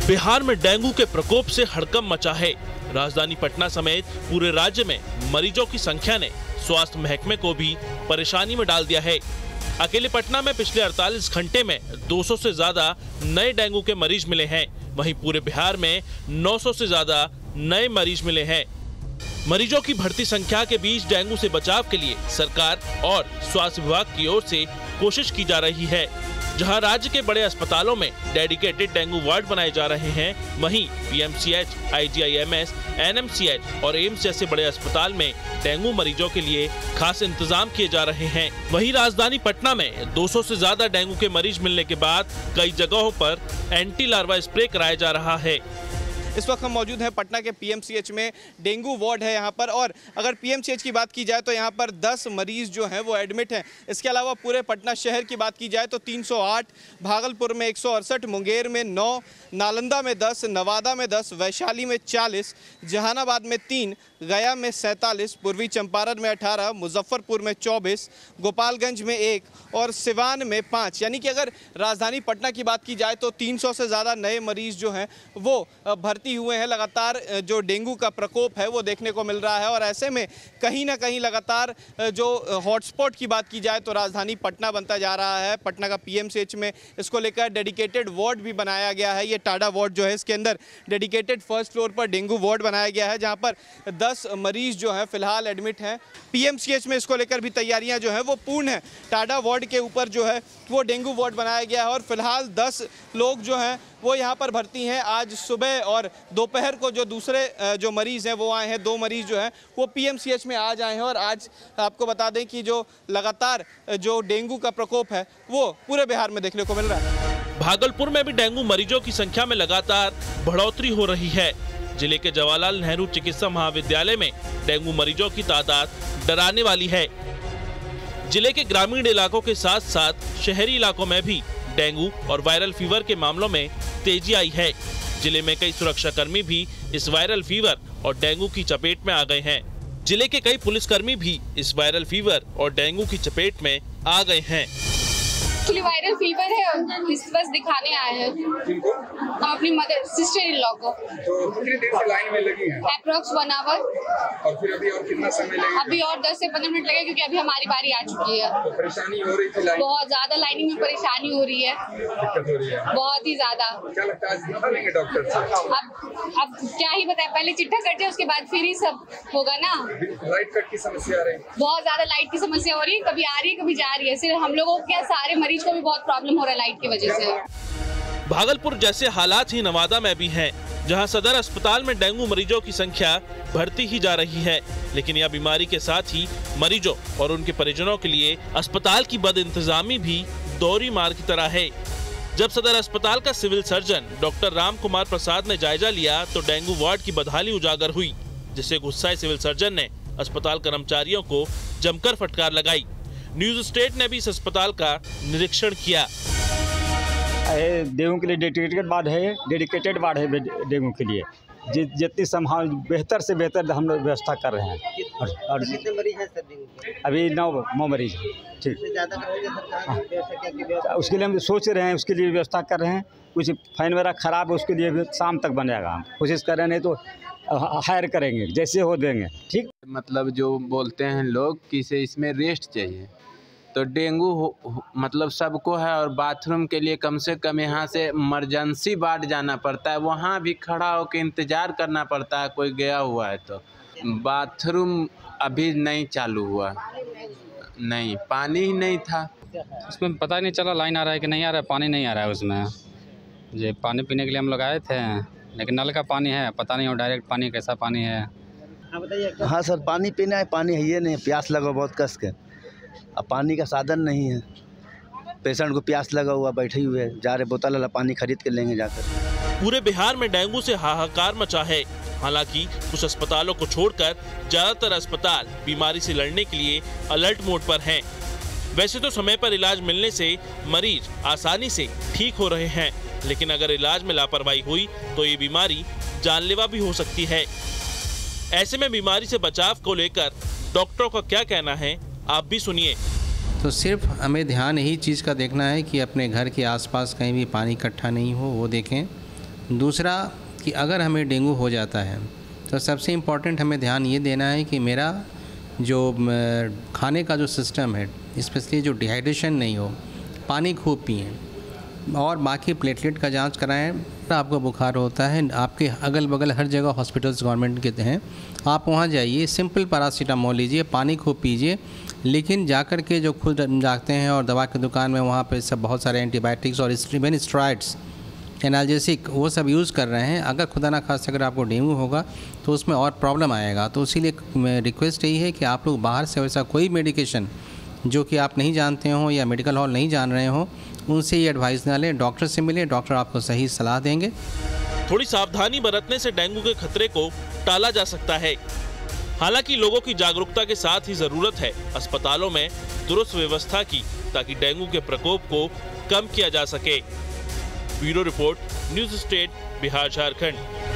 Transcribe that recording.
बिहार में डेंगू के प्रकोप से हड़कंप मचा है। राजधानी पटना समेत पूरे राज्य में मरीजों की संख्या ने स्वास्थ्य महकमे को भी परेशानी में डाल दिया है। अकेले पटना में पिछले 48 घंटे में 200 से ज्यादा नए डेंगू के मरीज मिले हैं। वहीं पूरे बिहार में 900 से ज्यादा नए मरीज मिले हैं। मरीजों की बढ़ती संख्या के बीच डेंगू से बचाव के लिए सरकार और स्वास्थ्य विभाग की ओर से कोशिश की जा रही है। जहां राज्य के बड़े अस्पतालों में डेडिकेटेड डेंगू वार्ड बनाए जा रहे हैं, वहीं पीएमसीएच, आईजीआईएमएस, एनएमसीएच और एम्स जैसे बड़े अस्पताल में डेंगू मरीजों के लिए खास इंतजाम किए जा रहे हैं। वहीं राजधानी पटना में 200 से ज्यादा डेंगू के मरीज मिलने के बाद कई जगहों पर एंटी लार्वा स्प्रे कराया जा रहा है। इस वक्त हम मौजूद हैं पटना के पीएमसीएच में। डेंगू वार्ड है यहाँ पर, और अगर पीएमसीएच की बात की जाए तो यहाँ पर 10 मरीज जो हैं वो एडमिट हैं। इसके अलावा पूरे पटना शहर की बात की जाए तो 308, भागलपुर में 168, मुंगेर में 9, नालंदा में 10, नवादा में 10, वैशाली में 40, जहानाबाद में 3, गया में 47, पूर्वी चंपारण में 18, मुजफ्फरपुर में 24, गोपालगंज में 1 और सिवान में 5। यानी कि अगर राजधानी पटना की बात की जाए तो 300 से ज़्यादा नए मरीज जो हैं वो भर्ती हुए हैं। लगातार जो डेंगू का प्रकोप है वो देखने को मिल रहा है, और ऐसे में कहीं ना कहीं लगातार जो हॉटस्पॉट की बात की जाए तो राजधानी पटना बनता जा रहा है। पटना का पीएमसीएच में इसको लेकर डेडिकेटेड वार्ड भी बनाया गया है। ये टाडा वार्ड जो है, इसके अंदर डेडिकेटेड फर्स्ट फ्लोर पर डेंगू वार्ड बनाया गया है, जहां पर 10 मरीज जो हैं फिलहाल एडमिट हैं। पीएमसीएच में इसको लेकर भी तैयारियां जो हैं वो पूर्ण है। टाडा वार्ड के ऊपर जो है वो डेंगू वार्ड बनाया गया है, और फिलहाल 10 लोग जो हैं वो यहाँ पर भर्ती हैं। आज सुबह और दोपहर को जो दूसरे जो मरीज़ हैं वो आए हैं। 2 मरीज़ जो हैं वो पीएमसीएच में आज आए हैं, और आज आपको बता दें कि जो लगातार जो डेंगू का प्रकोप है वो पूरे बिहार में देखने को मिल रहा है। भागलपुर में भी डेंगू मरीजों की संख्या में लगातार बढ़ोतरी हो रही है। जिले के जवाहरलाल नेहरू चिकित्सा महाविद्यालय में डेंगू मरीजों की तादाद डराने वाली है। जिले के ग्रामीण इलाकों के साथ साथ शहरी इलाकों में भी डेंगू और वायरल फीवर के मामलों में तेजी आई है। जिले में कई सुरक्षाकर्मी भी इस वायरल फीवर और डेंगू की चपेट में आ गए हैं। जिले के कई पुलिसकर्मी भी इस वायरल फीवर और डेंगू की चपेट में आ गए हैं। एक्चुअली वायरल फीवर है, इस बस दिखाने आए हैं हम अपनी मदर सिस्टर इन लॉ को। तो कितनी देर से लाइन में लगी हैं? Approx 1 hour. और फिर अभी और कितना समय लगेगा? अभी और 10 से 15 मिनट लगेगा, क्योंकि अभी हमारी बारी आ चुकी है। तो परेशानी हो रही थी लाइन? बहुत ज्यादा लाइनिंग में परेशानी हो रही है, दिक्कत हो रही है बहुत ही ज्यादा। क्या लगता है दिखा लेंगे डॉक्टर से? अब क्या ही बताए, पहले चिट्ठा कट जाए उसके बाद फिर ही सब होगा ना। लाइट कट की समस्या आ रही है, बहुत ज्यादा लाइट की समस्या हो रही है, कभी आ रही है कभी जा रही है। सिर्फ हम लोगों को क्या, सारे मरीज को भी बहुत प्रॉब्लम हो रहा है लाइट की वजह से। भागलपुर जैसे हालात ही नवादा में भी हैं, जहां सदर अस्पताल में डेंगू मरीजों की संख्या बढ़ती ही जा रही है। लेकिन यह बीमारी के साथ ही मरीजों और उनके परिजनों के लिए अस्पताल की बदइंतजामी भी दोहरी मार की तरह है। जब सदर अस्पताल का civil surgeon doctor Ram Kumar Prasad ने जायजा लिया तो डेंगू वार्ड की बदहाली उजागर हुई, जिससे गुस्साए सिविल सर्जन ने अस्पताल कर्मचारियों को जमकर फटकार लगाई। न्यूज स्टेट ने भी इस अस्पताल का निरीक्षण किया। डेंगू के लिए डेडिकेटेड वार्ड है डेंगू के लिए। जितनी संभाल बेहतर से बेहतर हम लोग व्यवस्था कर रहे हैं। और कितने मरीज हैं सर डेंगू के? अभी 9 मरीज हैं। ठीक, ज़्यादा करेंगे सरकार? उसके लिए हम सोच रहे हैं, उसके लिए व्यवस्था कर रहे हैं। कुछ फाइन वगैरह खराब है, उसके लिए भी शाम तक बनेगा। हम कोशिश कर रहे हैं, नहीं तो हायर करेंगे, जैसे हो देंगे। ठीक, मतलब जो बोलते हैं लोग कि से इसमें रेस्ट चाहिए, तो डेंगू मतलब सबको है, और बाथरूम के लिए कम से कम यहाँ से इमरजेंसी वार्ड जाना पड़ता है, वहाँ भी खड़ा होकर इंतज़ार करना पड़ता है कोई गया हुआ है तो। बाथरूम अभी नहीं चालू हुआ, नहीं, पानी ही नहीं था उसमें। पता नहीं चला लाइन आ रहा है कि नहीं आ रहा है, पानी नहीं आ रहा है उसमें। ये पानी पीने के लिए हम लोग आए थे, लेकिन नल का पानी है, पता नहीं वो डायरेक्ट पानी कैसा पानी है। हाँ बताइए। हाँ सर, पानी पीना है, पानी है ये नहीं, प्यास लगा बहुत कस के। अब पानी का साधन नहीं है, पेशेंट को प्यास लगा हुआ बैठे हुए, जा रहे बोतल वाला पानी खरीद के लेंगे जाकर। पूरे बिहार में डेंगू से हाहाकार मचा है। हालांकि कुछ अस्पतालों को छोड़कर ज्यादातर अस्पताल बीमारी से लड़ने के लिए अलर्ट मोड पर हैं। वैसे तो समय पर इलाज मिलने से मरीज आसानी से ठीक हो रहे हैं, लेकिन अगर इलाज में लापरवाही हुई तो ये बीमारी जानलेवा भी हो सकती है। ऐसे में बीमारी से बचाव को लेकर डॉक्टरों का क्या कहना है, आप भी सुनिए। तो सिर्फ हमें ध्यान यही चीज़ का देखना है कि अपने घर के आसपास कहीं भी पानी इकट्ठा नहीं हो, वो देखें। दूसरा कि अगर हमें डेंगू हो जाता है तो सबसे इम्पॉर्टेंट हमें ध्यान ये देना है कि मेरा जो खाने का जो सिस्टम है, स्पेशली जो डिहाइड्रेशन नहीं हो, पानी खूब पिएं और बाकी प्लेटलेट का जांच कराएं। आपको बुखार होता है, आपके अगल बगल हर जगह हॉस्पिटल्स गवर्नमेंट के हैं, आप वहाँ जाइए, सिंपल पैरासीटामोल लीजिए, पानी खूब पीजिए। लेकिन जाकर के जो खुद जाते हैं और दवा की दुकान में वहाँ पे सब बहुत सारे एंटीबायोटिक्स और इवन स्टेरॉइड्स, एनाल्जेसिक, वो सब यूज़ कर रहे हैं। अगर खुदा ना खास्ता अगर आपको डेंगू होगा तो उसमें और प्रॉब्लम आएगा। तो इसीलिए रिक्वेस्ट यही है कि आप लोग बाहर से वैसा कोई मेडिकेशन जो कि आप नहीं जानते हो या मेडिकल हॉल नहीं जान रहे हो, उनसे ये एडवाइस ना लें, डॉक्टर से मिलें, डॉक्टर आपको सही सलाह देंगे। थोड़ी सावधानी बरतने से डेंगू के खतरे को टाला जा सकता है। हालांकि लोगों की जागरूकता के साथ ही जरूरत है अस्पतालों में दुरुस्त व्यवस्था की, ताकि डेंगू के प्रकोप को कम किया जा सके। Bureau report, news state, Bihar Jharkhand.